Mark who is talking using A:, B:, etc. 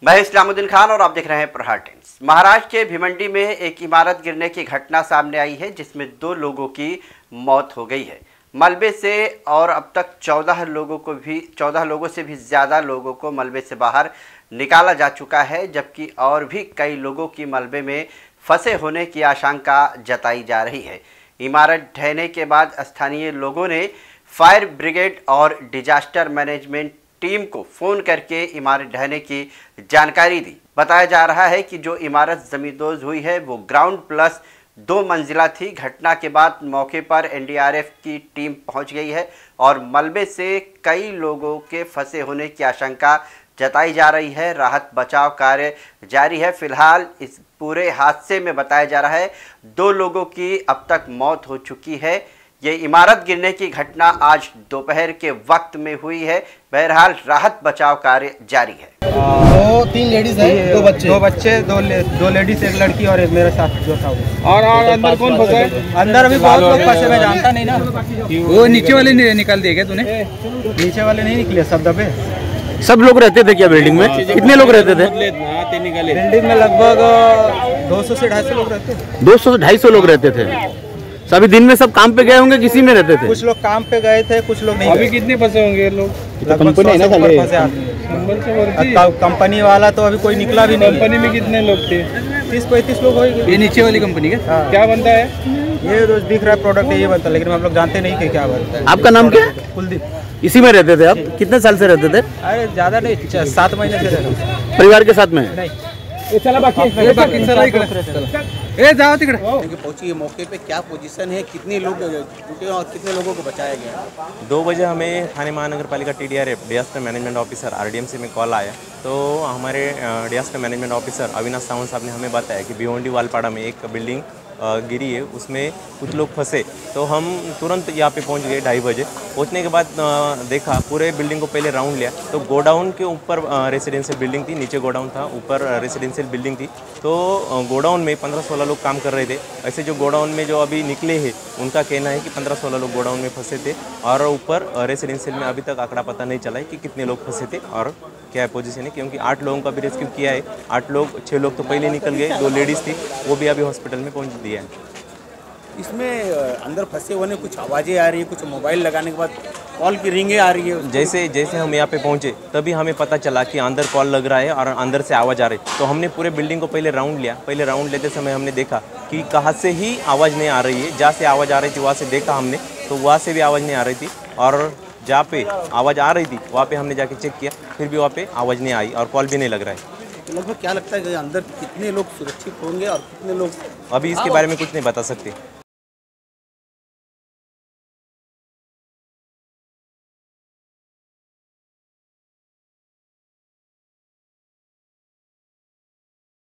A: मैं इस्लामुद्दीन खान और आप देख रहे हैं प्रहार टाइम्स। महाराष्ट्र के भिवंडी में एक इमारत गिरने की घटना सामने आई है जिसमें 2 लोगों की मौत हो गई है मलबे से, और अब तक 14 लोगों से भी ज़्यादा लोगों को मलबे से बाहर निकाला जा चुका है, जबकि और भी कई लोगों की मलबे में फंसे होने की आशंका जताई जा रही है। इमारत ढहने के बाद स्थानीय लोगों ने फायर ब्रिगेड और डिजास्टर मैनेजमेंट टीम को फोन करके इमारत ढहने की जानकारी दी। बताया जा रहा है कि जो इमारत जमींदोज हुई है वो ग्राउंड प्लस 2 मंजिला थी। घटना के बाद मौके पर एनडीआरएफ की टीम पहुंच गई है और मलबे से कई लोगों के फंसे होने की आशंका जताई जा रही है। राहत बचाव कार्य जारी है। फिलहाल इस पूरे हादसे में बताया जा रहा है 2 लोगों की अब तक मौत हो चुकी है। ये इमारत गिरने की घटना आज दोपहर के वक्त में हुई है। बहरहाल राहत बचाव कार्य जारी है।
B: 3 लेडीज हैं, 2 बच्चे, 2 लेडीज, 1 लड़की और एक मेरे साथ जो था।
C: और अंदर कौन फंसा है?
B: अंदर अभी बहुत लोग फंसे, मैं जानता नहीं ना।
C: वो नीचे वाले निकाल दिए क्या तूने?
B: नीचे वाले नहीं निकले, सब दबे।
D: सब लोग रहते थे क्या बिल्डिंग में? कितने लोग रहते थे
B: बिल्डिंग में? लगभग 200 से 250 लोग रहते थे।
D: 200 से 250 लोग रहते थे। सभी दिन में सब काम पे गए होंगे, किसी में रहते थे?
B: कुछ लोग काम पे गए थे, कुछ लोग नहीं।
C: अभी कितने फंसे होंगे लोग?
B: कंपनी है ना, कंपनी वाला तो अभी कोई निकला भी नहीं।
C: कंपनी में कितने लोग थे?
B: 30-35 लोग होंगे।
C: ये नीचे वाली कंपनी का क्या बनता है?
B: ये रोज दिख रहा है प्रोडक्ट, ये बनता है, लेकिन हम लोग जानते नहीं कि क्या बनता है।
D: आपका नाम क्या है?
B: कुलदीप।
D: इसी में रहते थे आप? कितने साल से रहते थे?
B: अरे ज्यादा नहीं, 7 महीने से रहते हैं।
D: परिवार के साथ में?
B: नहीं,
C: जाओ तिकड़े।
E: पहुंची मौके पे, क्या पोजीशन है, कितने लोग जुटे और कितने लोगों को बचाया गया?
F: 2 बजे हमें थाने महानगर पालिका TDRF disaster management officer RDMC में कॉल आया। तो हमारे disaster management officer Avinash Sawant साहब ने हमें बताया कि भिवंडी वालपाड़ा में एक बिल्डिंग गिरी है, उसमें कुछ लोग फंसे। तो हम तुरंत यहाँ पे पहुँच गए 2:30 बजे। पहुँचने के बाद देखा, पूरे बिल्डिंग को पहले राउंड लिया तो गोडाउन के ऊपर रेसिडेंशियल बिल्डिंग थी, नीचे गोडाउन था, ऊपर रेसिडेंशियल बिल्डिंग थी। तो गोडाउन में 15-16 लोग काम कर रहे थे। ऐसे जो गोडाउन में जो अभी निकले हैं उनका कहना है कि 15-16 लोग गोडाउन में फंसे थे, और ऊपर रेसिडेंशियल में अभी तक आंकड़ा पता नहीं चला है कि कितने लोग फंसे थे और क्या पोजीशन है, क्योंकि 8 लोगों का भी रेस्क्यू किया है। 6 लोग तो पहले निकल गए, 2 लेडीज़ थी, वो भी अभी हॉस्पिटल में पहुँच दिया है।
E: इसमें अंदर फंसे होने कुछ आवाज़ें आ रही है, कुछ मोबाइल लगाने के बाद कॉल की रिंगें आ रही है।
F: जैसे हम यहाँ पे पहुँचे तभी हमें पता चला कि अंदर कॉल लग रहा है और अंदर से आवाज़ आ रही। तो हमने पूरे बिल्डिंग को पहले राउंड लिया। पहले राउंड लेते समय हमने देखा कि कहाँ से ही आवाज़ नहीं आ रही है। जहाँ से आवाज़ आ रही थी वहाँ से देखा हमने, तो वहाँ से भी आवाज़ नहीं आ रही थी, और जहाँ पे आवाज़ आ रही थी वहाँ पे हमने जाके चेक किया, फिर भी वहाँ पे आवाज़ नहीं आई और कॉल भी नहीं लग रहा है।
E: तो लगभग क्या लगता है कि अंदर कितने लोग सुरक्षित होंगे और कितने लोग?
F: अभी इसके बारे में कुछ नहीं बता सकते।